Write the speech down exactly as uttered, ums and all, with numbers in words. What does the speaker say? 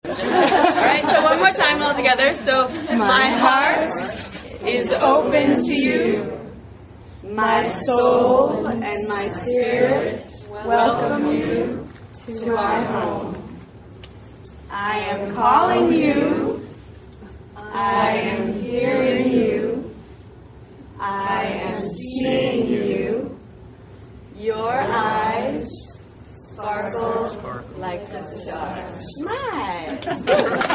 Alright, so one more time all together. So, my heart is open to you. My soul and my spirit welcome you to our home. I am calling you. I am hearing you. I am seeing you. Your eyes sparkle like the stars. Smile.